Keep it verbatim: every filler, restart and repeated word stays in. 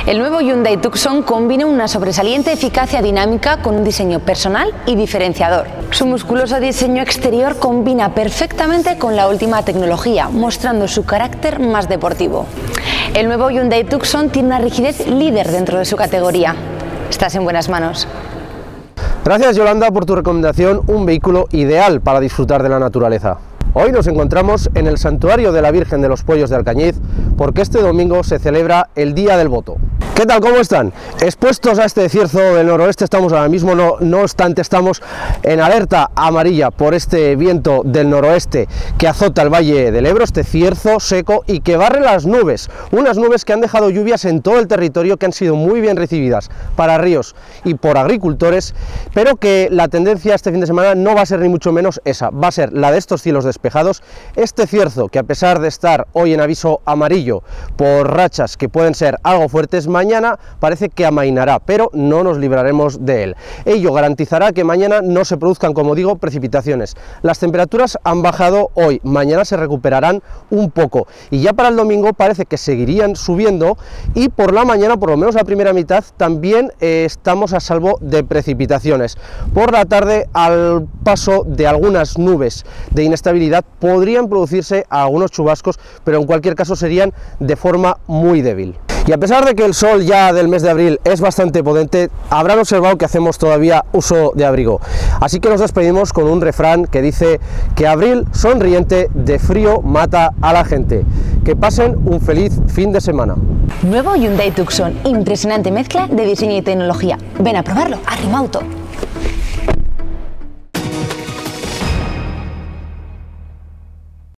El nuevo Hyundai Tucson combina una sobresaliente eficacia dinámica con un diseño personal y diferenciador. Su musculoso diseño exterior combina perfectamente con la última tecnología, mostrando su carácter más deportivo. El nuevo Hyundai Tucson tiene una rigidez líder dentro de su categoría. Estás en buenas manos. Gracias, Yolanda, por tu recomendación, un vehículo ideal para disfrutar de la naturaleza. Hoy nos encontramos en el Santuario de la Virgen de los Pueyos de Alcañiz porque este domingo se celebra el Día del Voto. ¿Qué tal? ¿Cómo están? Expuestos a este cierzo del noroeste estamos ahora mismo, no, no obstante estamos en alerta amarilla por este viento del noroeste que azota el Valle del Ebro, este cierzo seco y que barre las nubes, unas nubes que han dejado lluvias en todo el territorio que han sido muy bien recibidas para ríos y por agricultores, pero que la tendencia este fin de semana no va a ser ni mucho menos esa, va a ser la de estos cielos despejados, este cierzo que a pesar de estar hoy en aviso amarillo por rachas que pueden ser algo fuertes, mañana parece que amainará, pero no nos libraremos de él. Ello garantizará que mañana no se produzcan, como digo, precipitaciones. Las temperaturas han bajado hoy, mañana se recuperarán un poco y ya para el domingo parece que seguirían subiendo y por la mañana, por lo menos la primera mitad, también eh, estamos a salvo de precipitaciones. Por la tarde, al paso de algunas nubes de inestabilidad, podrían producirse algunos chubascos, pero en cualquier caso serían de forma muy débil. Y a pesar de que el sol ya del mes de abril es bastante potente, habrán observado que hacemos todavía uso de abrigo. Así que nos despedimos con un refrán que dice que abril sonriente de frío mata a la gente. Que pasen un feliz fin de semana. Nuevo Hyundai Tucson, impresionante mezcla de diseño y tecnología. Ven a probarlo a Rimauto.